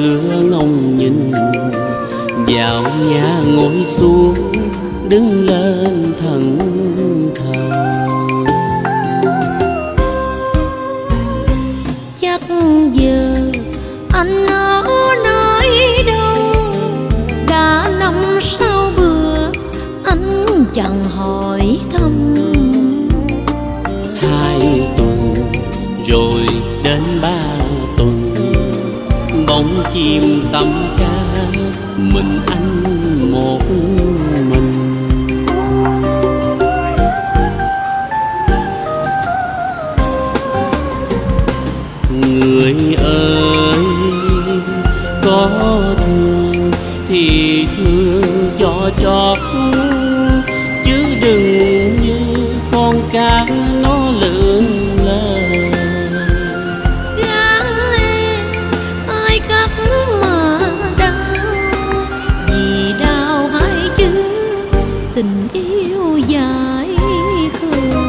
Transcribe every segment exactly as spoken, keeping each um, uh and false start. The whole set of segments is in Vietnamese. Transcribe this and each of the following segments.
thưa ngông nhìn vào nhà ngồi xuống, đứng lên thần thờ. Chắc giờ anh ở nơi đâu, đã năm sau bữa anh chẳng hỏi thăm. Hai tuần rồi đến ba tuần, bóng chim tầm ca, mình anh một mình. Người ơi có thương thì thương cho chót, chứ đừng như con cá nó lượn lờ. Gán em ai cắt mà đau, vì đau hai chữ tình yêu dài khờ.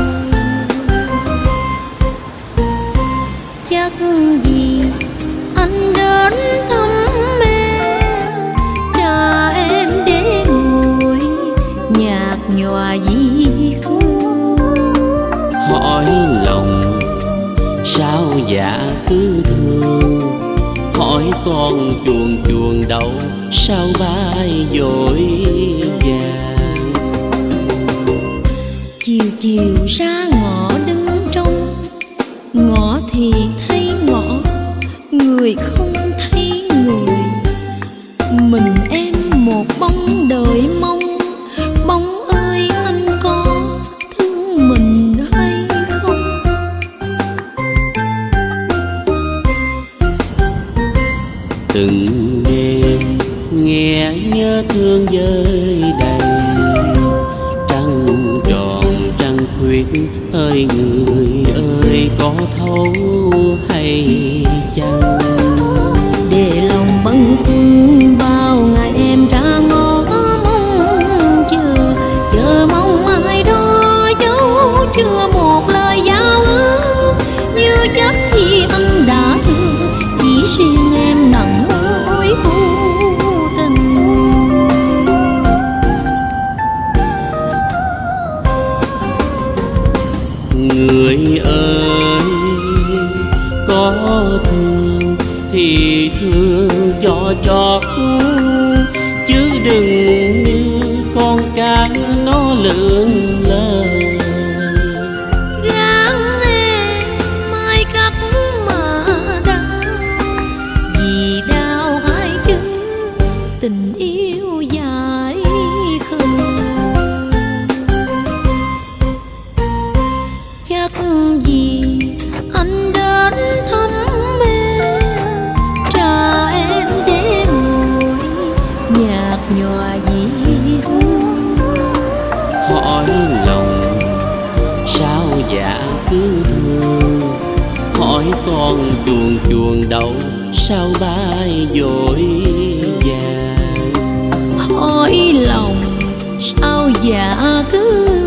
Chắc gì anh đến thăm em, trà em để ngồi nhạt nhòa vì thương. Hỏi lòng sao dạ cứ thương, hỏi con chuồn chuồn đầu sao bay vội vàng. Chiều chiều ra ngõ đứng trong, ngõ thì thấy ngõ, người không thấy người. Mình em một bóng đời mong, bóng ơi anh có thương mình hay không? Từng đêm nghe nhớ thương vơi đầy, trăng tròn trăng khuyết ơi người ơi có thấu hay chăng? Để lòng bâng khuâng bao ngày em ra ngõ mong chờ, chờ mong ai đó dấu chưa một lời giao ước. Như chắc khi anh đã thương, chỉ riêng em nặng mối vô tình. Người ơi có thương thì thương cho chót, chứ đừng như con cá nó lượn lờ. Gán em ai cắt mà đau, vì đau hai chữ tình yêu dài khờ. Chắc gì anh đến thăm em, trà em để ngồi nhạt nhòa vì thương. Hỏi lòng sao dạ cứ thương, hỏi con chuồn chuồn đầu sao bay vội vàng. Hỏi lòng sao dạ cứ